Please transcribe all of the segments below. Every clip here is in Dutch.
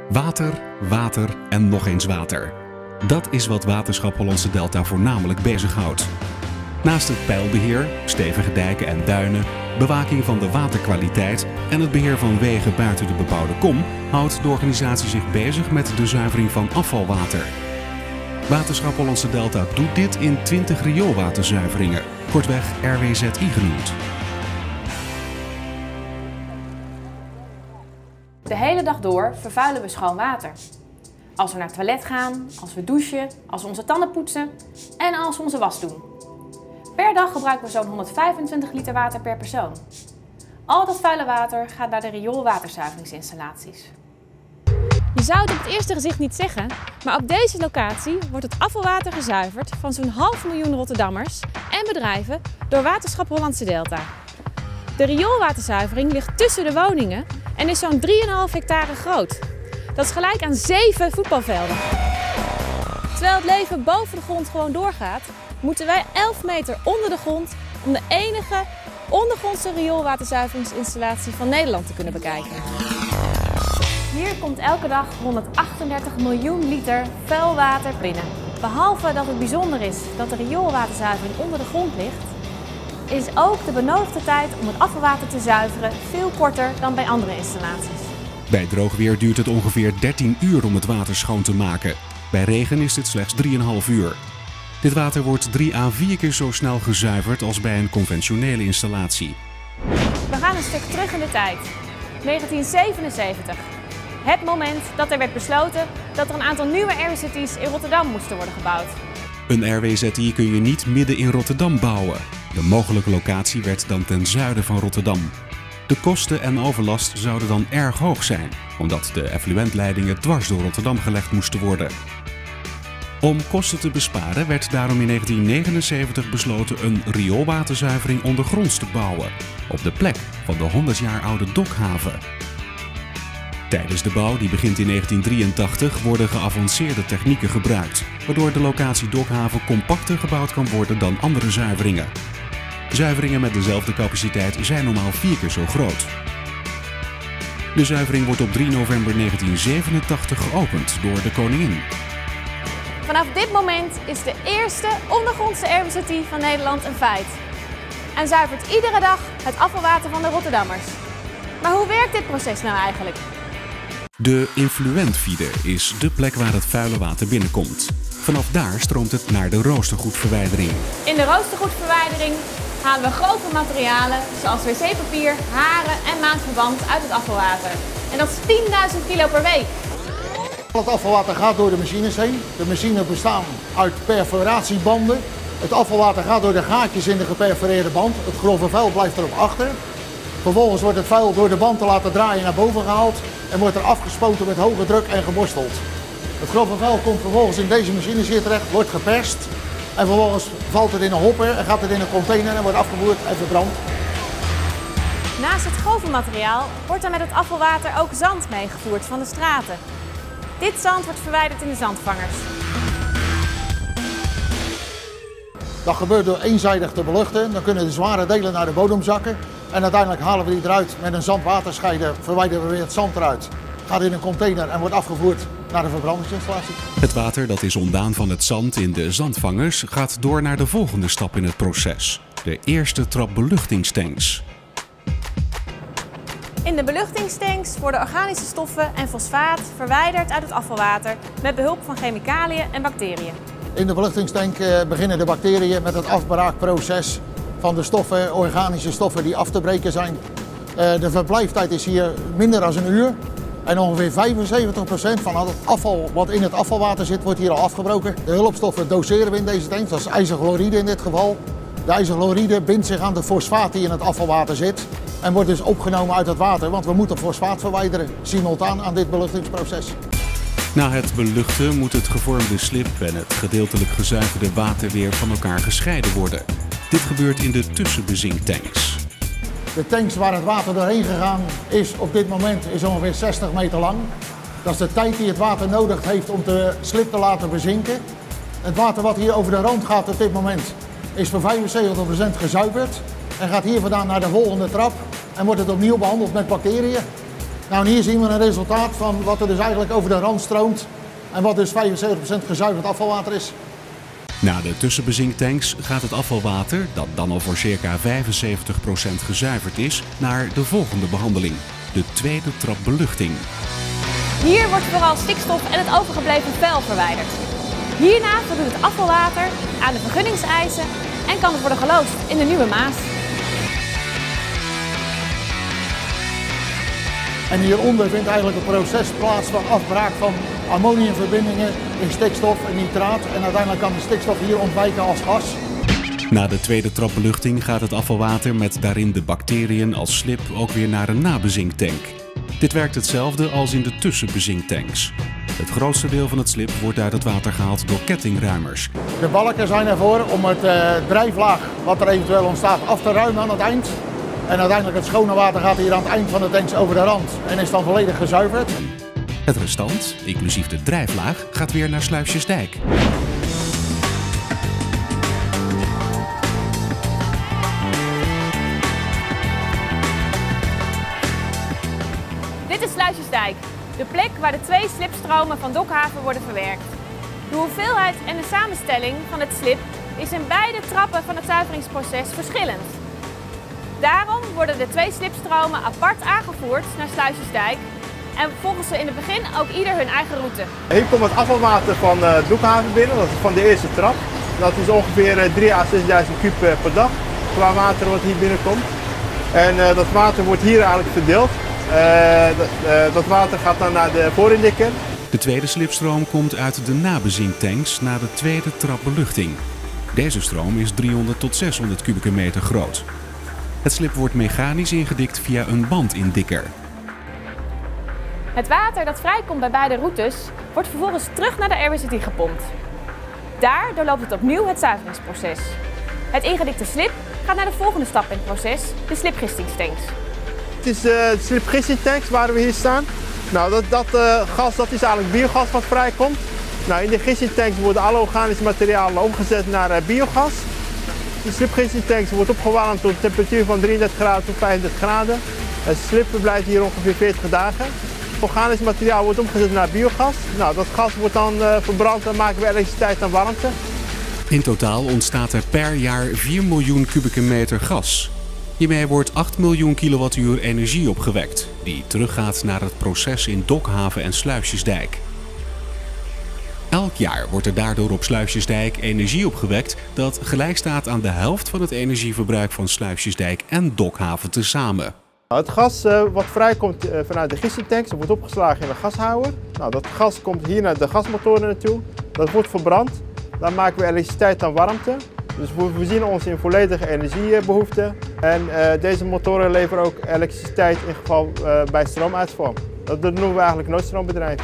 Water, water en nog eens water. Dat is wat Waterschap Hollandse Delta voornamelijk bezighoudt. Naast het peilbeheer, stevige dijken en duinen, bewaking van de waterkwaliteit en het beheer van wegen buiten de bebouwde kom, houdt de organisatie zich bezig met de zuivering van afvalwater. Waterschap Hollandse Delta doet dit in 20 rioolwaterzuiveringen, kortweg RWZI genoemd. De hele dag door vervuilen we schoon water. Als we naar het toilet gaan, als we douchen, als we onze tanden poetsen en als we onze was doen. Per dag gebruiken we zo'n 125 liter water per persoon. Al dat vuile water gaat naar de rioolwaterzuiveringsinstallaties. Je zou het op het eerste gezicht niet zeggen, maar op deze locatie wordt het afvalwater gezuiverd van zo'n 500.000 Rotterdammers en bedrijven door Waterschap Hollandse Delta. De rioolwaterzuivering ligt tussen de woningen en is zo'n 3,5 hectare groot. Dat is gelijk aan 7 voetbalvelden. Terwijl het leven boven de grond gewoon doorgaat, moeten wij 11 meter onder de grond om de enige ondergrondse rioolwaterzuiveringsinstallatie van Nederland te kunnen bekijken. Hier komt elke dag 138 miljoen liter vuil water binnen. Behalve dat het bijzonder is dat de rioolwaterzuivering onder de grond ligt, is ook de benodigde tijd om het afvalwater te zuiveren veel korter dan bij andere installaties. Bij droog weer duurt het ongeveer 13 uur om het water schoon te maken. Bij regen is dit slechts 3,5 uur. Dit water wordt 3 à 4 keer zo snel gezuiverd als bij een conventionele installatie. We gaan een stuk terug in de tijd. 1977. Het moment dat er werd besloten dat er een aantal nieuwe RWZI's in Rotterdam moesten worden gebouwd. Een RWZI kun je niet midden in Rotterdam bouwen. De mogelijke locatie werd dan ten zuiden van Rotterdam. De kosten en overlast zouden dan erg hoog zijn, omdat de effluentleidingen dwars door Rotterdam gelegd moesten worden. Om kosten te besparen werd daarom in 1979 besloten een rioolwaterzuivering ondergronds te bouwen, op de plek van de 100 jaar oude dokhaven. Tijdens de bouw, die begint in 1983, worden geavanceerde technieken gebruikt, waardoor de locatie dokhaven compacter gebouwd kan worden dan andere zuiveringen. Zuiveringen met dezelfde capaciteit zijn normaal 4 keer zo groot. De zuivering wordt op 3 november 1987 geopend door de koningin. Vanaf dit moment is de eerste ondergrondse RWZI van Nederland een feit. En zuivert iedere dag het afvalwater van de Rotterdammers. Maar hoe werkt dit proces nou eigenlijk? De influentfeeder is de plek waar het vuile water binnenkomt. Vanaf daar stroomt het naar de roostergoedverwijdering. In de roostergoedverwijdering halen we grove materialen zoals wc-papier, haren en maandverband uit het afvalwater. En dat is 10.000 kilo per week. Het afvalwater gaat door de machines heen. De machines bestaan uit perforatiebanden. Het afvalwater gaat door de gaatjes in de geperforeerde band. Het grove vuil blijft erop achter. Vervolgens wordt het vuil door de band te laten draaien naar boven gehaald en wordt er afgespoten met hoge druk en geborsteld. Het grove vuil komt vervolgens in deze machines hier terecht, wordt geperst en vervolgens valt het in een hopper en gaat het in een container en wordt afgevoerd en verbrand. Naast het grove materiaal wordt er met het afvalwater ook zand meegevoerd van de straten. Dit zand wordt verwijderd in de zandvangers. Dat gebeurt door eenzijdig te beluchten. Dan kunnen de zware delen naar de bodem zakken. En uiteindelijk halen we die eruit met een zandwaterscheider, verwijderen we weer het zand eruit. Gaat in een container en wordt afgevoerd naar de verbrandingsinstallatie. Het water dat is ontdaan van het zand in de zandvangers gaat door naar de volgende stap in het proces. De eerste trap beluchtingstanks. In de beluchtingstanks worden organische stoffen en fosfaat verwijderd uit het afvalwater met behulp van chemicaliën en bacteriën. In de beluchtingstank beginnen de bacteriën met het afbraakproces van de stoffen, organische stoffen die af te breken zijn. De verblijftijd is hier minder dan een uur. En ongeveer 75% van het afval wat in het afvalwater zit, wordt hier al afgebroken. De hulpstoffen doseren we in deze tank, dat is ijzerchloride in dit geval. De ijzerchloride bindt zich aan de fosfaat die in het afvalwater zit en wordt dus opgenomen uit het water, want we moeten fosfaat verwijderen, simultaan aan dit beluchtingsproces. Na het beluchten moet het gevormde slib en het gedeeltelijk gezuiverde water weer van elkaar gescheiden worden. Dit gebeurt in de tussenbezinktanks. De tanks waar het water doorheen gegaan is op dit moment ongeveer 60 meter lang. Dat is de tijd die het water nodig heeft om de slib te laten bezinken. Het water wat hier over de rand gaat op dit moment is voor 75% gezuiverd en gaat hier vandaan naar de volgende trap en wordt het opnieuw behandeld met bacteriën. Nou, en hier zien we een resultaat van wat er dus eigenlijk over de rand stroomt en wat dus 75% gezuiverd afvalwater is. Na de tussenbezinktanks gaat het afvalwater, dat dan al voor circa 75% gezuiverd is, naar de volgende behandeling, de tweede trap beluchting. Hier wordt vooral stikstof en het overgebleven vuil verwijderd. Hierna voldoet het afvalwater aan de vergunningseisen en kan het worden geloosd in de Nieuwe Maas. En hieronder vindt eigenlijk het proces plaats van afbraak van ammoniumverbindingen in stikstof en nitraat. En uiteindelijk kan de stikstof hier ontwijken als gas. Na de tweede trap beluchting gaat het afvalwater met daarin de bacteriën als slip ook weer naar een nabezinktank. Dit werkt hetzelfde als in de tussenbezinktanks. Het grootste deel van het slip wordt uit het water gehaald door kettingruimers. De balken zijn ervoor om het drijflaag wat er eventueel ontstaat af te ruimen aan het eind. En uiteindelijk het schone water gaat hier aan het eind van de tanks over de rand en is dan volledig gezuiverd. Het restant, inclusief de drijflaag, gaat weer naar Sluisjesdijk. Dit is Sluisjesdijk, de plek waar de 2 slipstromen van Dokhaven worden verwerkt. De hoeveelheid en de samenstelling van het slip is in beide trappen van het zuiveringsproces verschillend. Daarom worden de 2 slipstromen apart aangevoerd naar Sluisjesdijk en volgen ze in het begin ook ieder hun eigen route. Hier komt het afvalwater van Dokhaven binnen, dat is van de eerste trap. Dat is ongeveer 3.000 à 6.000 kub per dag qua water wat hier binnenkomt. En dat water wordt hier eigenlijk verdeeld. Dat water gaat dan naar de voorindikker. De tweede slipstroom komt uit de nabezinktanks na de tweede trap beluchting. Deze stroom is 300 tot 600 kubieke meter groot. Het slip wordt mechanisch ingedikt via een bandindikker. Het water dat vrijkomt bij beide routes wordt vervolgens terug naar de RWZT gepompt. Daar doorloopt het opnieuw het zuiveringsproces. Het ingedikte slip gaat naar de volgende stap in het proces, de slipgistingstanks. Het is de slipgistingtanks waar we hier staan. Nou, dat gas dat is eigenlijk biogas wat vrijkomt. Nou, in de gistingtanks worden alle organische materialen omgezet naar biogas. De slipgistingtanks wordt opgewarmd tot een temperatuur van 33 graden tot 35 graden. Het slip blijft hier ongeveer 40 dagen. Het organisch materiaal wordt omgezet naar biogas. Nou, dat gas wordt dan verbrand en maken we elektriciteit en warmte. In totaal ontstaat er per jaar 4 miljoen kubieke meter gas. Hiermee wordt 8 miljoen kilowattuur energie opgewekt, die teruggaat naar het proces in Dokhaven en Sluisjesdijk. Elk jaar wordt er daardoor op Sluisjesdijk energie opgewekt dat gelijk staat aan de helft van het energieverbruik van Sluisjesdijk en Dokhaven tezamen. Het gas wat vrijkomt vanuit de gistingtanks wordt opgeslagen in een gashouder. Nou, dat gas komt hier naar de gasmotoren naartoe. Dat wordt verbrand. Dan maken we elektriciteit en warmte. Dus we voorzien ons in volledige energiebehoeften. En deze motoren leveren ook elektriciteit in geval bij stroomuitval. Dat noemen we eigenlijk noodstroombedrijf.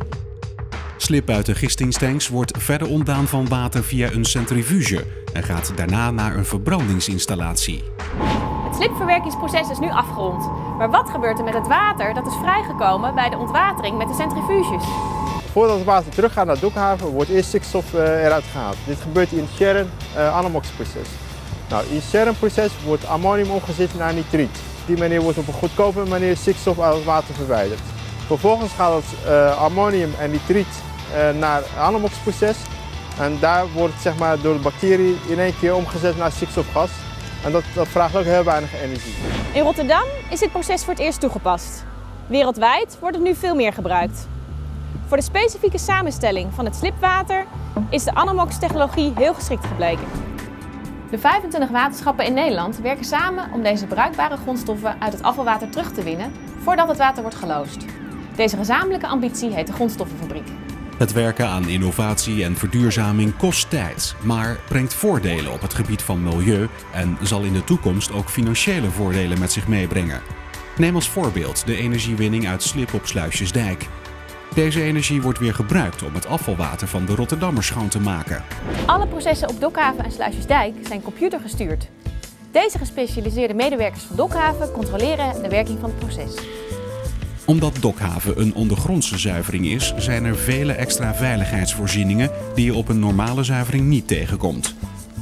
Slip uit de gistingstanks wordt verder ontdaan van water via een centrifuge en gaat daarna naar een verbrandingsinstallatie. Het slipverwerkingsproces is nu afgerond. Maar wat gebeurt er met het water dat is vrijgekomen bij de ontwatering met de centrifuges? Voordat het water teruggaat naar Dokhaven wordt eerst stikstof eruit gehaald. Dit gebeurt in het Sharon-Anomox-proces. Nou, in het Sharon-proces wordt ammonium omgezet naar nitriet. Op die manier wordt op een goedkope manier stikstof uit het water verwijderd. Vervolgens gaat het ammonium en nitriet naar het Anomox-proces. En daar wordt het, zeg maar, door de bacterie in één keer omgezet naar stikstofgas. En dat vraagt ook heel weinig energie. In Rotterdam is dit proces voor het eerst toegepast. Wereldwijd wordt het nu veel meer gebruikt. Voor de specifieke samenstelling van het slipwater is de Anomox-technologie heel geschikt gebleken. De 25 waterschappen in Nederland werken samen om deze bruikbare grondstoffen uit het afvalwater terug te winnen voordat het water wordt geloosd. Deze gezamenlijke ambitie heet de Grondstoffenfabriek. Het werken aan innovatie en verduurzaming kost tijd, maar brengt voordelen op het gebied van milieu en zal in de toekomst ook financiële voordelen met zich meebrengen. Neem als voorbeeld de energiewinning uit slip op Sluisjesdijk. Deze energie wordt weer gebruikt om het afvalwater van de Rotterdammers schoon te maken. Alle processen op Dokhaven en Sluisjesdijk zijn computergestuurd. Deze gespecialiseerde medewerkers van Dokhaven controleren de werking van het proces. Omdat Dokhaven een ondergrondse zuivering is, zijn er vele extra veiligheidsvoorzieningen die je op een normale zuivering niet tegenkomt.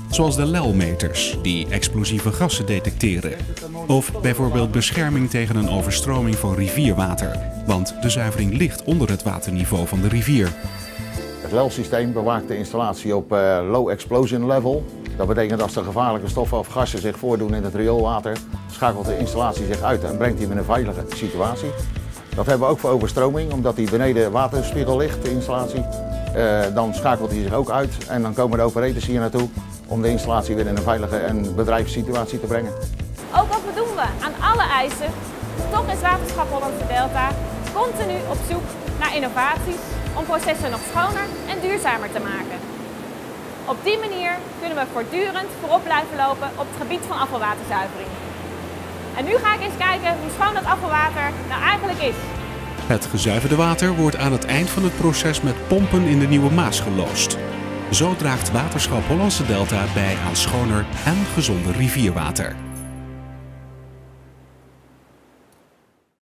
zoals de LEL-meters die explosieve gassen detecteren. Of bijvoorbeeld bescherming tegen een overstroming van rivierwater, want de zuivering ligt onder het waterniveau van de rivier. Het LEL-systeem bewaakt de installatie op low explosion level. Dat betekent als er gevaarlijke stoffen of gassen zich voordoen in het rioolwater, schakelt de installatie zich uit en brengt die in een veilige situatie. Dat hebben we ook voor overstroming, omdat die beneden waterspiegel ligt, de installatie. Dan schakelt hij zich ook uit en dan komen de operators hier naartoe om de installatie weer in een veilige en bedrijfssituatie te brengen. Ook al voldoen we aan alle eisen, toch is Waterschap Hollandse Delta continu op zoek naar innovaties om processen nog schoner en duurzamer te maken. Op die manier kunnen we voortdurend voorop blijven lopen op het gebied van afvalwaterzuivering. En nu ga ik eens kijken hoe schoon dat afvalwater nou eigenlijk is. Het gezuiverde water wordt aan het eind van het proces met pompen in de Nieuwe Maas geloosd. Zo draagt Waterschap Hollandse Delta bij aan schoner en gezonder rivierwater.